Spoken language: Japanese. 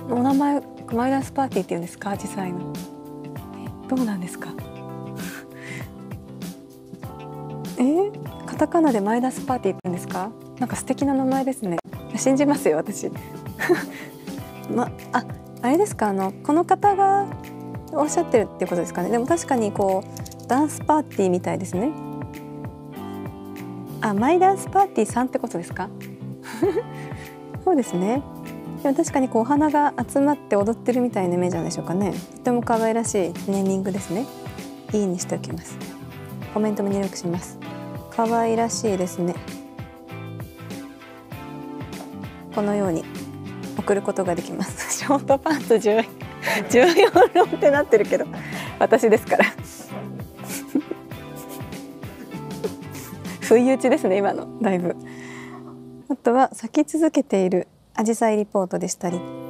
お名前マイダスパーティーっていうんですか、アジサイの。どうなんですか。カタカナでマイダスパーティーって言うんですか。なんか素敵な名前ですね。信じますよ私。あれですか、この方がおっしゃってるっていうことですかね。でも確かにこうダンスパーティーみたいですね。マイダンスパーティーさんってことですか。そうですね。でも確かにこうお花が集まって踊ってるみたいなイメージなんでしょうかね。とても可愛らしいネーミングですね。いいにしておきます。コメントも入力します。可愛らしいですね。このように送ることができます。ショートパンツ14論ってなってるけど私ですから不意打ちですね今のだいぶ。あとは咲き続けているアジサイリポートでしたり、